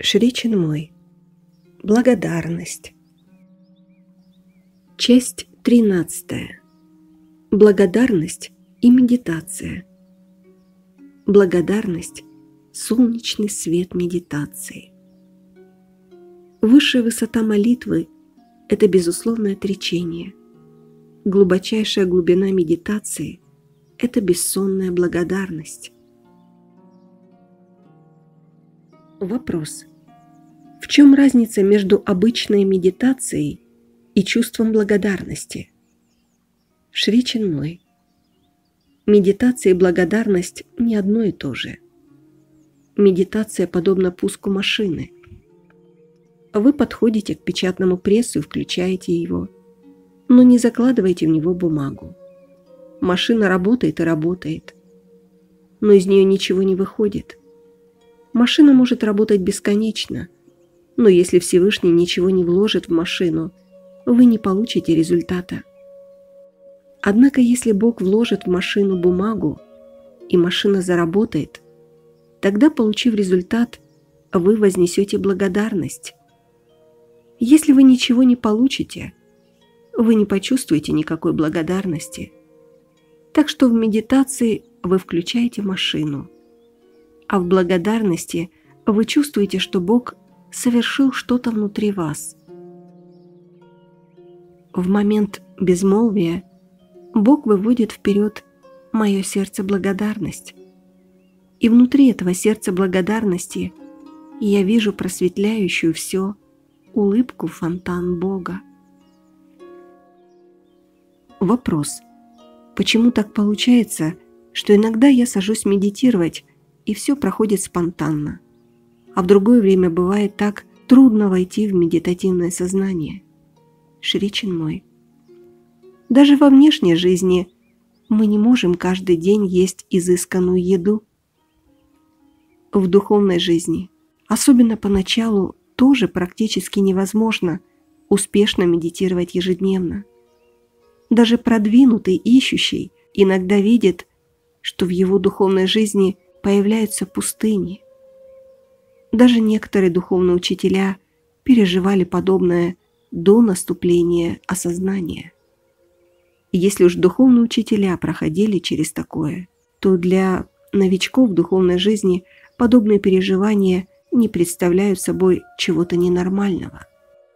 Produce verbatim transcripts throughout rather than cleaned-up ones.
Шри Чинмой. Благодарность. Часть тринадцатая. Благодарность и медитация. Благодарность – солнечный свет медитации. Высшая высота молитвы – это безусловное отречение. Глубочайшая глубина медитации – это бессонная благодарность. Вопрос. В чем разница между обычной медитацией и чувством благодарности? Шри Чинмой. Медитация и благодарность не одно и то же. Медитация подобна пуску машины. Вы подходите к печатному прессу и включаете его, но не закладываете в него бумагу. Машина работает и работает, но из нее ничего не выходит. Машина может работать бесконечно, но если Всевышний ничего не вложит в машину, вы не получите результата. Однако, если Бог вложит в машину бумагу, и машина заработает, тогда, получив результат, вы вознесете благодарность. Если вы ничего не получите, вы не почувствуете никакой благодарности. Так что в медитации вы включаете машину, а в благодарности вы чувствуете, что Бог совершил что-то внутри вас. В момент безмолвия Бог выводит вперед мое сердце благодарность. И внутри этого сердца благодарности я вижу просветляющую все улыбку фонтан Бога. Вопрос. Почему так получается, что иногда я сажусь медитировать, и все проходит спонтанно, а в другое время бывает так трудно войти в медитативное сознание? Шри Чинмой. Даже во внешней жизни мы не можем каждый день есть изысканную еду. В духовной жизни, особенно поначалу, тоже практически невозможно успешно медитировать ежедневно. Даже продвинутый ищущий иногда видит, что в его духовной жизни появляются пустыни. Даже некоторые духовные учителя переживали подобное до наступления осознания. Если уж духовные учителя проходили через такое, то для новичков в духовной жизни подобные переживания не представляют собой чего-то ненормального.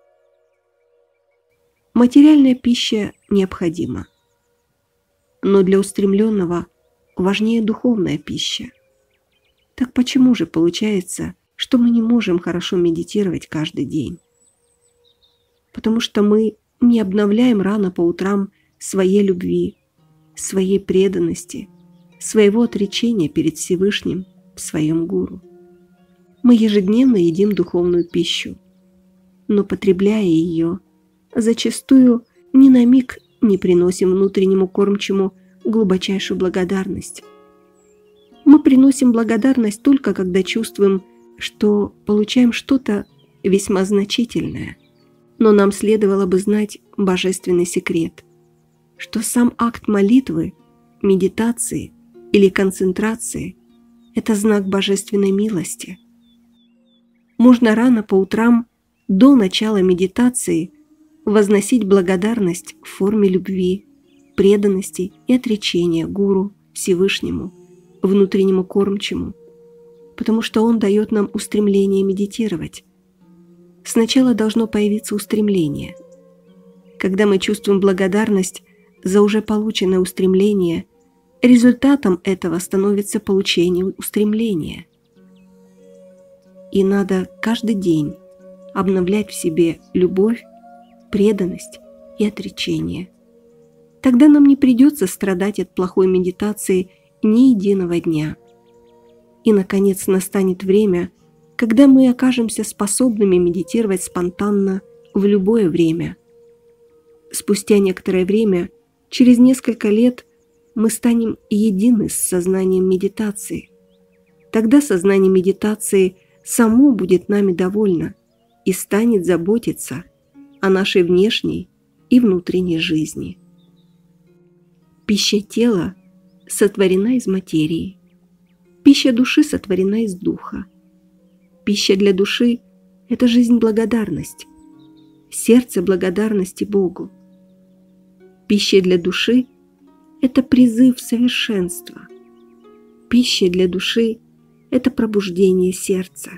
Материальная пища необходима, но для устремленного важнее духовная пища. Так почему же получается, что мы не можем хорошо медитировать каждый день? Потому что мы не обновляем рано по утрам своей любви, своей преданности, своего отречения перед Всевышним в своем гуру. Мы ежедневно едим духовную пищу, но, потребляя ее, зачастую ни на миг не приносим внутреннему кормчему глубочайшую благодарность. Мы приносим благодарность только когда чувствуем, что получаем что-то весьма значительное, но нам следовало бы знать божественный секрет, что сам акт молитвы, медитации или концентрации – это знак божественной милости. Можно рано по утрам, до начала медитации, возносить благодарность в форме любви, преданности и отречения гуру, Всевышнему, внутреннему кормчему, потому что он дает нам устремление медитировать. Сначала должно появиться устремление. Когда мы чувствуем благодарность за уже полученное устремление, результатом этого становится получение устремления. И надо каждый день обновлять в себе любовь, преданность и отречение. Тогда нам не придется страдать от плохой медитации ни единого дня. И, наконец, настанет время, когда мы окажемся способными медитировать спонтанно в любое время. Спустя некоторое время, через несколько лет, мы станем едины с сознанием медитации. Тогда сознание медитации само будет нами довольно и станет заботиться о нашей внешней и внутренней жизни. Пища тела сотворена из материи, пища души сотворена из духа, Пища для души – это жизнь-благодарность, сердце благодарности Богу. Пища для души – это призыв совершенства. Пища для души – это пробуждение сердца.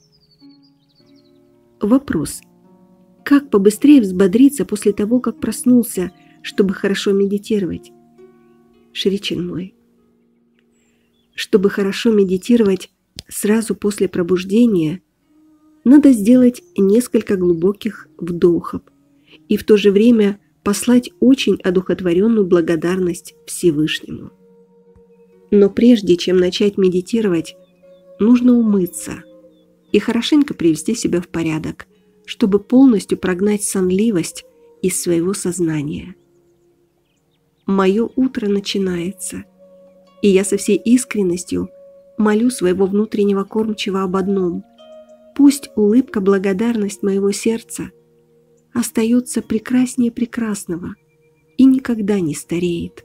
Вопрос. Как побыстрее взбодриться после того, как проснулся, чтобы хорошо медитировать? Шри Чинмой. Чтобы хорошо медитировать сразу после пробуждения, надо сделать несколько глубоких вдохов и в то же время послать очень одухотворенную благодарность Всевышнему. Но прежде чем начать медитировать, нужно умыться и хорошенько привести себя в порядок, чтобы полностью прогнать сонливость из своего сознания. Мое утро начинается, и я со всей искренностью молю своего внутреннего кормчего об одном: пусть улыбка благодарность моего сердца остается прекраснее прекрасного и никогда не стареет.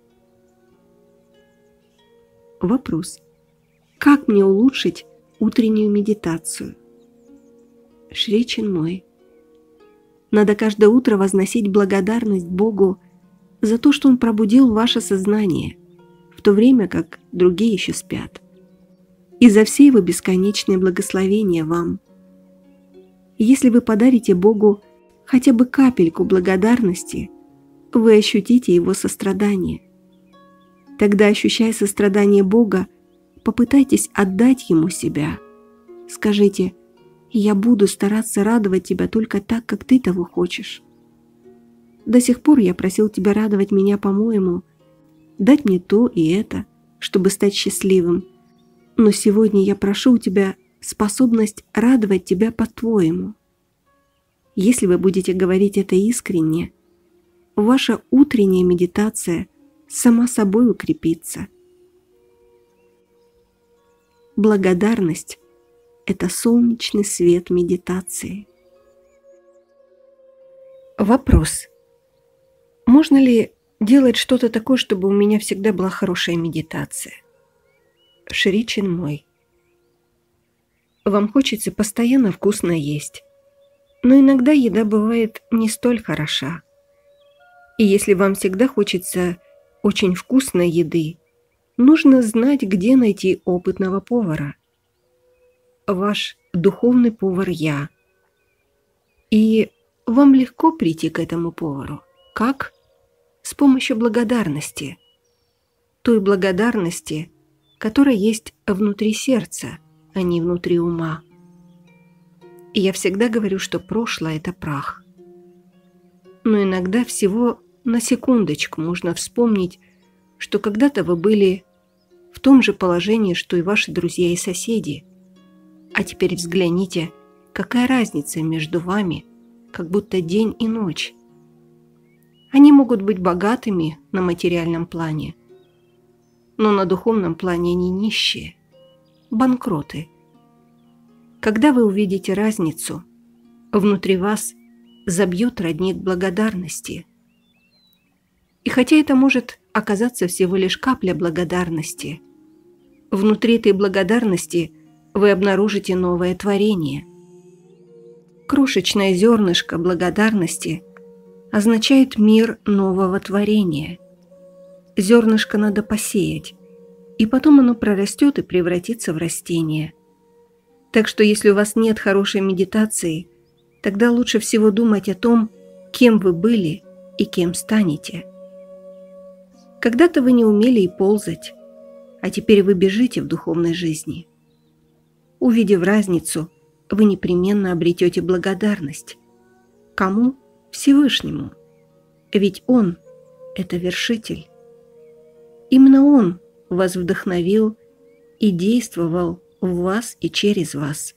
Вопрос. Как мне улучшить утреннюю медитацию? Шри Чинмой. Надо каждое утро возносить благодарность Богу за то, что Он пробудил ваше сознание, в то время как другие еще спят, и за все Его бесконечные благословения вам. Если вы подарите Богу хотя бы капельку благодарности, вы ощутите Его сострадание. Тогда, ощущая сострадание Бога, попытайтесь отдать Ему себя. Скажите: «Я буду стараться радовать Тебя только так, как Ты того хочешь. До сих пор я просил Тебя радовать меня по-моему, дать мне то и это, чтобы стать счастливым. Но сегодня я прошу у Тебя способность радовать Тебя по-твоему». Если вы будете говорить это искренне, ваша утренняя медитация сама собой укрепится. Благодарность – это солнечный свет медитации. Вопрос. Можно ли делать что-то такое, чтобы у меня всегда была хорошая медитация? Шри Чинмой. Вам хочется постоянно вкусно есть, но иногда еда бывает не столь хороша. И если вам всегда хочется очень вкусной еды, нужно знать, где найти опытного повара. Ваш духовный повар я. И вам легко прийти к этому повару. Как? С помощью благодарности. Той благодарности, которая есть внутри сердца, а не внутри ума. И я всегда говорю, что прошлое – это прах. Но иногда всего на секундочку можно вспомнить, что когда-то вы были в том же положении, что и ваши друзья и соседи. А теперь взгляните, какая разница между вами, как будто день и ночь. Они могут быть богатыми на материальном плане, но на духовном плане они нищие, банкроты. Когда вы увидите разницу, внутри вас забьет родник благодарности. И хотя это может оказаться всего лишь капля благодарности, внутри этой благодарности вы обнаружите новое творение. Крошечное зернышко благодарности означает мир нового творения. Зернышко надо посеять, и потом оно прорастет и превратится в растение. Так что если у вас нет хорошей медитации, тогда лучше всего думать о том, кем вы были и кем станете. Когда-то вы не умели и ползать, а теперь вы бежите в духовной жизни. Увидев разницу, вы непременно обретете благодарность. Кому? Всевышнему. Ведь Он – это вершитель. Именно Он вас вдохновил и действовал в вас и через вас.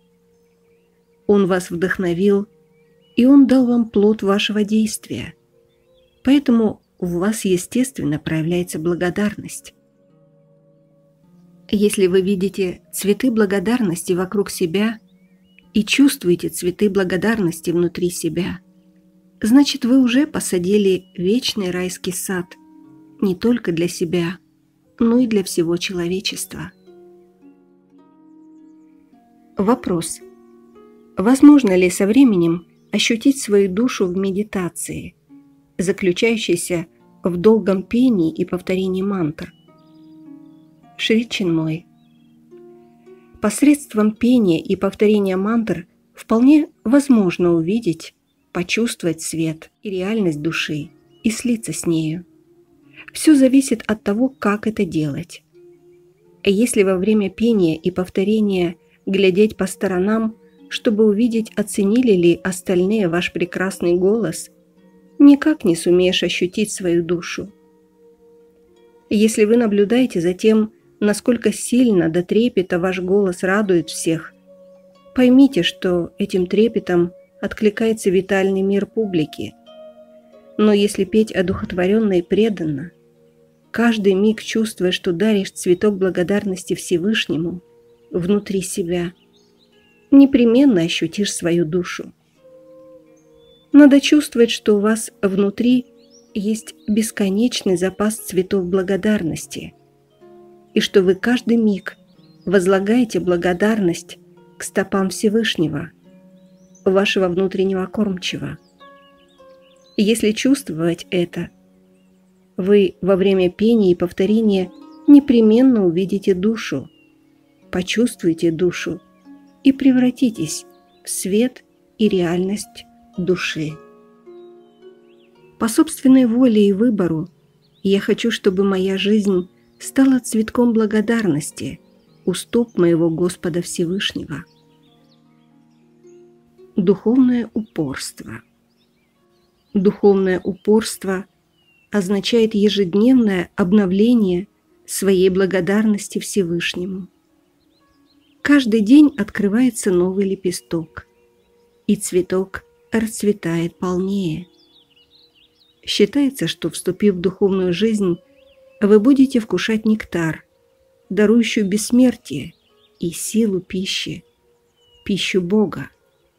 Он вас вдохновил, и Он дал вам плод вашего действия. Поэтому в вас естественно проявляется благодарность. Если вы видите цветы благодарности вокруг себя и чувствуете цветы благодарности внутри себя, значит, вы уже посадили вечный райский сад не только для себя, но и для всего человечества. Вопрос. Возможно ли со временем ощутить свою душу в медитации, заключающейся в долгом пении и повторении мантр? Шри Чинмой. Посредством пения и повторения мантр вполне возможно увидеть, почувствовать свет и реальность души и слиться с нею. Все зависит от того, как это делать. Если во время пения и повторения глядеть по сторонам, чтобы увидеть, оценили ли остальные ваш прекрасный голос, никак не сумеешь ощутить свою душу. Если вы наблюдаете за тем, насколько сильно до трепета ваш голос радует всех, поймите, что этим трепетом откликается витальный мир публики. Но если петь одухотворенно и преданно, каждый миг чувствуя, что даришь цветок благодарности Всевышнему внутри себя, непременно ощутишь свою душу. Надо чувствовать, что у вас внутри есть бесконечный запас цветов благодарности, и что вы каждый миг возлагаете благодарность к стопам Всевышнего, вашего внутреннего кормчего. И если чувствовать это, вы во время пения и повторения непременно увидите душу, почувствуете душу и превратитесь в свет и реальность души. По собственной воле и выбору я хочу, чтобы моя жизнь стала цветком благодарности у стоп моего Господа Всевышнего. Духовное упорство. Духовное упорство означает ежедневное обновление своей благодарности Всевышнему. Каждый день открывается новый лепесток, и цветок расцветает полнее. Считается, что, вступив в духовную жизнь, вы будете вкушать нектар, дарующую бессмертие и силу пищи, пищу Бога.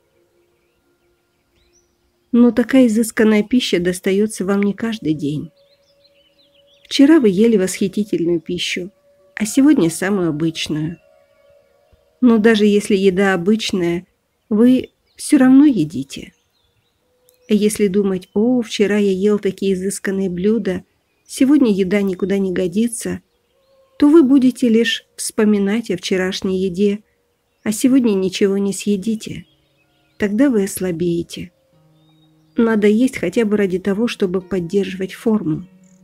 Но такая изысканная пища достается вам не каждый день. Вчера вы ели восхитительную пищу, а сегодня самую обычную. Но даже если еда обычная, вы все равно едите. Если думать: «О, вчера я ел такие изысканные блюда, сегодня еда никуда не годится», то вы будете лишь вспоминать о вчерашней еде, а сегодня ничего не съедите. Тогда вы ослабеете. Надо есть хотя бы ради того, чтобы поддерживать форму.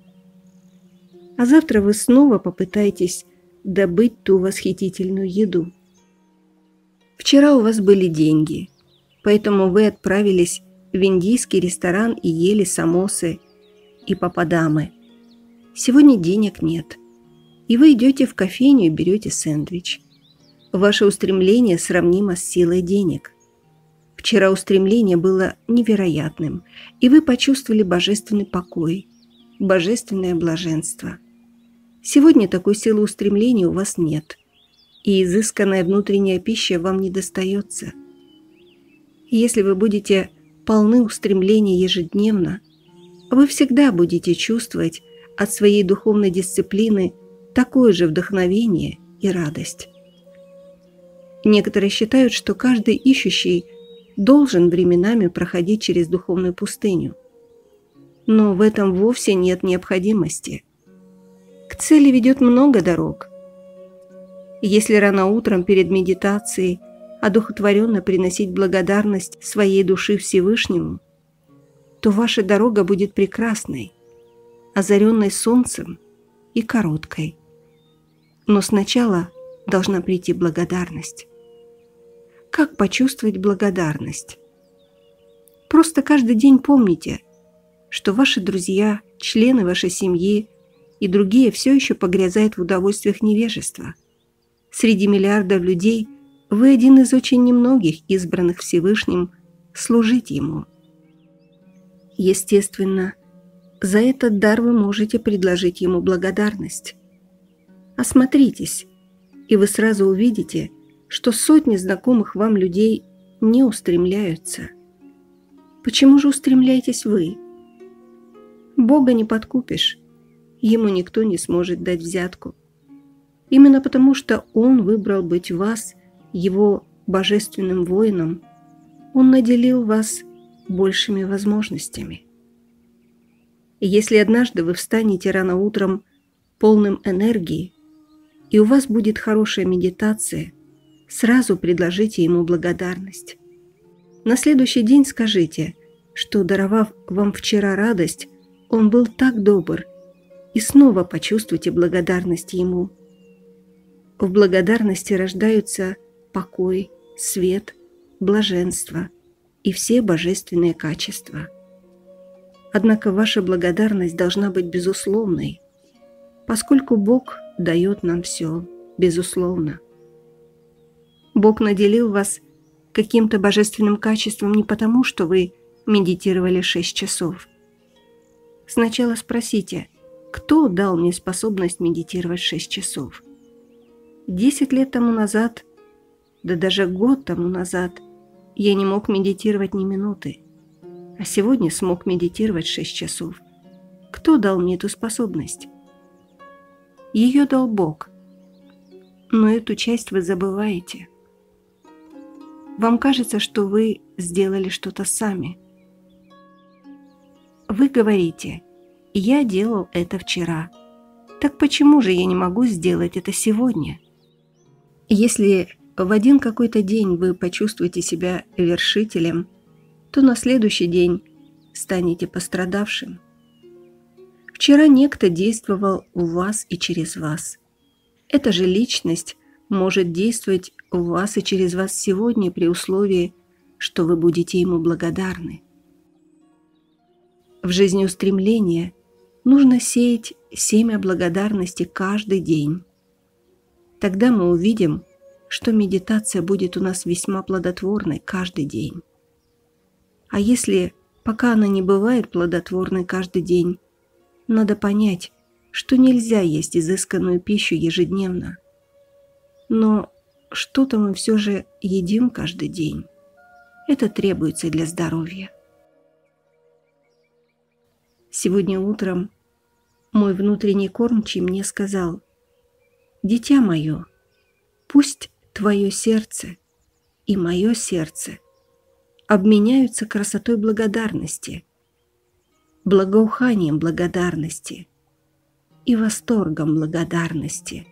А завтра вы снова попытаетесь добыть ту восхитительную еду. Вчера у вас были деньги, поэтому вы отправились в индийский ресторан и ели самосы и пападамы. Сегодня денег нет, и вы идете в кофейню и берете сэндвич. Ваше устремление сравнимо с силой денег. Вчера устремление было невероятным, и вы почувствовали божественный покой, божественное блаженство. Сегодня такой силы устремления у вас нет, и изысканная внутренняя пища вам не достается. И если вы будете полны устремления ежедневно, вы всегда будете чувствовать от своей духовной дисциплины такое же вдохновение и радость. Некоторые считают, что каждый ищущий должен временами проходить через духовную пустыню. Но в этом вовсе нет необходимости. К цели ведет много дорог. Если рано утром перед медитацией одухотворенно приносить благодарность своей души Всевышнему, то ваша дорога будет прекрасной, озаренной солнцем и короткой. Но сначала должна прийти благодарность. Как почувствовать благодарность? Просто каждый день помните, что ваши друзья, члены вашей семьи и другие все еще погрязают в удовольствиях невежества. Среди миллиардов людей вы один из очень немногих, избранных Всевышним, служить Ему. Естественно, за этот дар вы можете предложить Ему благодарность. Осмотритесь, и вы сразу увидите, что сотни знакомых вам людей не устремляются. Почему же устремляетесь вы? Бога не подкупишь, Ему никто не сможет дать взятку. Именно потому, что Он выбрал быть вас Его божественным воином, Он наделил вас большими возможностями. И если однажды вы встанете рано утром полным энергии, и у вас будет хорошая медитация, сразу предложите Ему благодарность. На следующий день скажите, что, даровав вам вчера радость, Он был так добр, и снова почувствуйте благодарность Ему. В благодарности рождаются покой, свет, блаженство и все божественные качества. Однако ваша благодарность должна быть безусловной, поскольку Бог дает нам все безусловно. Бог наделил вас каким-то божественным качеством не потому, что вы медитировали шесть часов. Сначала спросите, кто дал мне способность медитировать шесть часов? Десять лет тому назад, да даже год тому назад, я не мог медитировать ни минуты, а сегодня смог медитировать шесть часов. Кто дал мне эту способность? Ее дал Бог. Но эту часть вы забываете. Вам кажется, что вы сделали что-то сами. Вы говорите: «Я делал это вчера. Так почему же я не могу сделать это сегодня?» Если в один какой-то день вы почувствуете себя вершителем, то на следующий день станете пострадавшим. Вчера некто действовал в вас и через вас. Эта же личность может действовать в вас и через вас сегодня при условии, что вы будете ему благодарны. В жизни устремления нужно сеять семя благодарности каждый день. Тогда мы увидим, что медитация будет у нас весьма плодотворной каждый день. А если пока она не бывает плодотворной каждый день, надо понять, что нельзя есть изысканную пищу ежедневно. Но что-то мы все же едим каждый день. Это требуется для здоровья. Сегодня утром мой внутренний кормчий мне сказал: «Дитя мое, пусть твое сердце и мое сердце обменяются красотой благодарности, благоуханием благодарности и восторгом благодарности».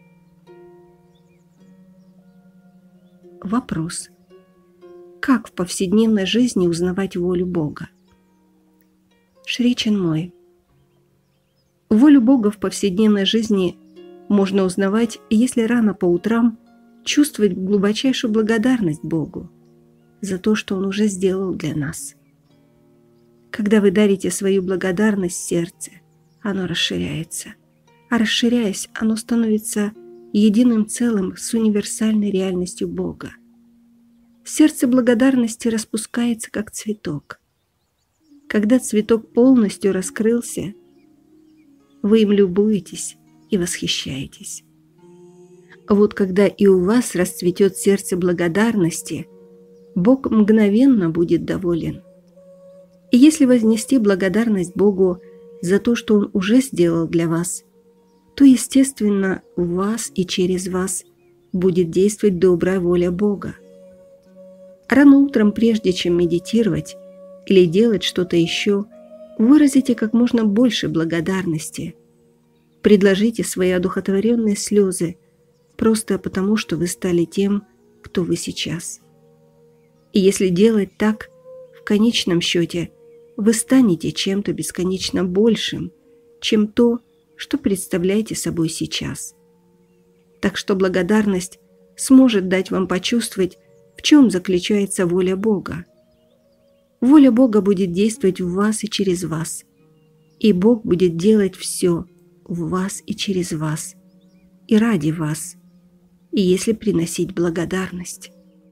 Вопрос: как в повседневной жизни узнавать волю Бога? Шри Чинмой. Волю Бога в повседневной жизни можно узнавать, если рано по утрам чувствовать глубочайшую благодарность Богу за то, что Он уже сделал для нас. Когда вы дарите свою благодарность в сердце, оно расширяется, а расширяясь, оно становится единым целым с универсальной реальностью Бога. Сердце благодарности распускается, как цветок. Когда цветок полностью раскрылся, вы им любуетесь и восхищаетесь. Вот когда и у вас расцветет сердце благодарности, Бог мгновенно будет доволен. И если вознести благодарность Богу за то, что Он уже сделал для вас, то, естественно, в вас и через вас будет действовать добрая воля Бога. Рано утром, прежде чем медитировать или делать что-то еще, выразите как можно больше благодарности. Предложите свои одухотворенные слезы просто потому, что вы стали тем, кто вы сейчас. И если делать так, в конечном счете вы станете чем-то бесконечно большим, чем то, что представляете собой сейчас. Так что благодарность сможет дать вам почувствовать, в чем заключается воля Бога. Воля Бога будет действовать в вас и через вас, и Бог будет делать все в вас и через вас, и ради вас, и если приносить благодарность.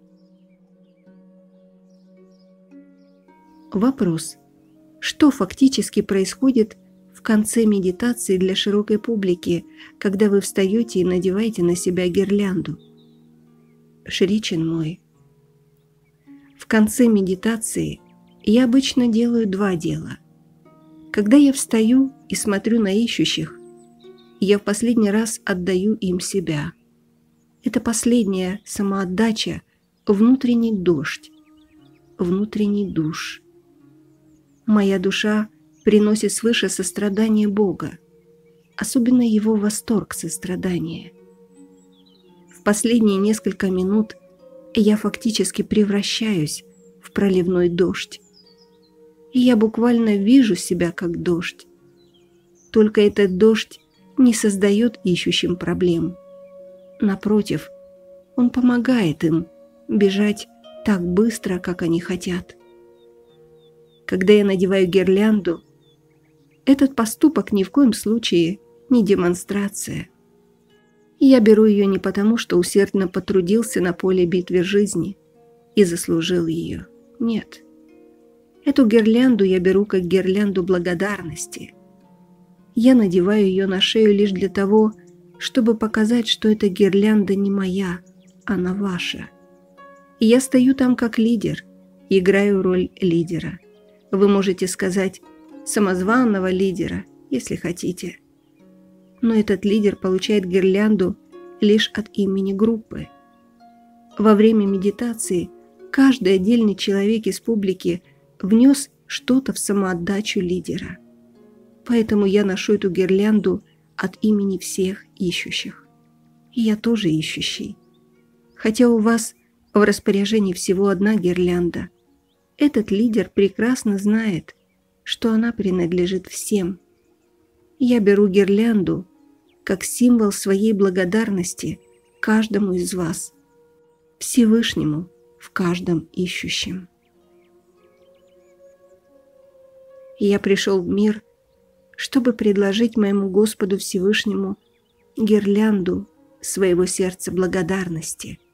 Вопрос: что фактически происходит в конце медитации для широкой публики, когда вы встаете и надеваете на себя гирлянду? Шри Чинмой. В конце медитации я обычно делаю два дела. Когда я встаю и смотрю на ищущих, я в последний раз отдаю им себя. Это последняя самоотдача внутренний дождь, внутренний душ. Моя душа приносит свыше сострадание Бога, особенно Его восторг сострадания. В последние несколько минут я фактически превращаюсь в проливной дождь. И я буквально вижу себя как дождь. Только этот дождь не создает ищущим проблем. Напротив, он помогает им бежать так быстро, как они хотят. Когда я надеваю гирлянду, этот поступок ни в коем случае не демонстрация. Я беру ее не потому, что усердно потрудился на поле битвы жизни и заслужил ее. Нет. Эту гирлянду я беру как гирлянду благодарности. Я надеваю ее на шею лишь для того, чтобы показать, что эта гирлянда не моя, она ваша. И я стою там как лидер, играю роль лидера. Вы можете сказать самозванного лидера, если хотите. Но этот лидер получает гирлянду лишь от имени группы. Во время медитации каждый отдельный человек из публики внес что-то в самоотдачу лидера. Поэтому я ношу эту гирлянду от имени всех ищущих. И я тоже ищущий. Хотя у вас в распоряжении всего одна гирлянда, этот лидер прекрасно знает, что она принадлежит всем. Я беру гирлянду как символ своей благодарности каждому из вас, Всевышнему в каждом ищущем. Я пришел в мир, чтобы предложить моему Господу Всевышнему гирлянду своего сердца благодарности.